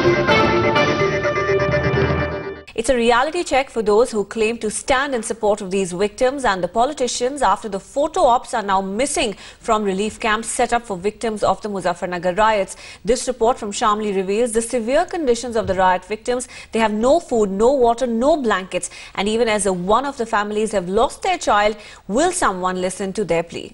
It's a reality check for those who claim to stand in support of these victims and the politicians after the photo ops are now missing from relief camps set up for victims of the Muzaffarnagar riots. This report from Shamli reveals the severe conditions of the riot victims. They have no food, no water, no blankets, and even as one of the families have lost their child, will someone listen to their plea?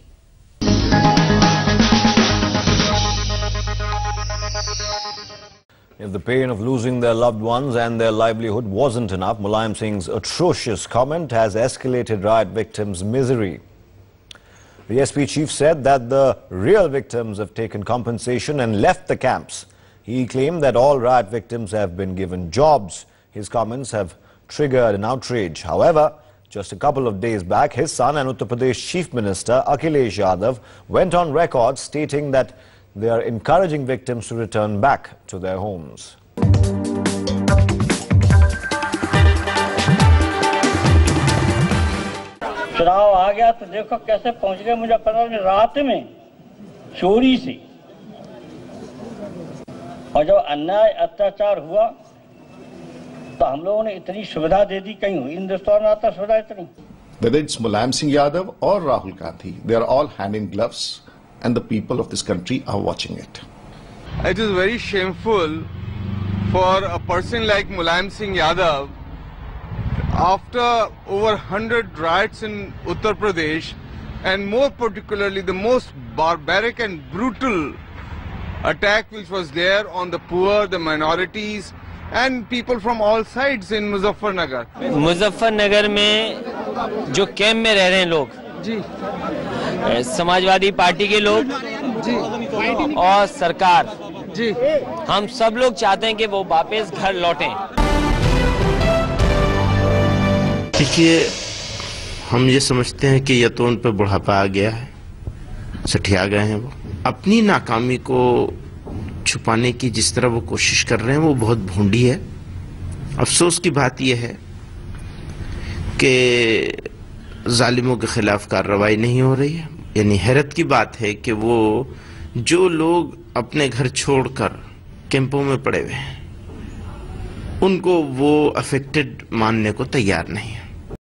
If the pain of losing their loved ones and their livelihood wasn't enough, Mulayam Singh's atrocious comment has escalated riot victims' misery. The SP chief said that the real victims have taken compensation and left the camps. He claimed that all riot victims have been given jobs. His comments have triggered an outrage. However, just a couple of days back, his son and Uttar Pradesh Chief Minister Akhilesh Yadav went on record stating that they are encouraging victims to return back to their homes. चुनाव आ गया तो देखो कैसे पहुंच गए मुजफ्फरनगर में रात में चोरी से। और जब अन्याय अत्याचार हुआ तो हम लोगों ने इतनी सुविधा दे दी, कहीं हुई हिंदुस्तान में आता सुविधा इतनी। Whether it's Mulayam Singh Yadav or Rahul Gandhi, they are all hand in gloves. And the people of this country are watching it. It is very shameful for a person like Mulayam Singh Yadav, after over 100 riots in Uttar Pradesh, and more particularly the most barbaric and brutal attack which was there on the poor, the minorities, and people from all sides in Muzaffarnagar. Muzaffarnagar में जो camp में रह रहे हैं लोग, जी, Samajwadi party के लोग, जी, और सरकार, जी, हम सब लोग चाहते हैं कि वो वापस घर लौटें। देखिए, हम ये समझते हैं कि या तो उन पर बुढ़ापा आ गया है, सठिया गए हैं, वो अपनी नाकामी को छुपाने की जिस तरह वो कोशिश कर रहे हैं वो बहुत भोंडी है। अफसोस की बात यह है कि जालिमों के खिलाफ कार्रवाई नहीं हो रही है। यानी हैरत की बात है कि वो जो लोग अपने घर छोड़कर कैंपों में पड़े हुए हैं उनको वो अफेक्टेड मानने को तैयार नहीं है।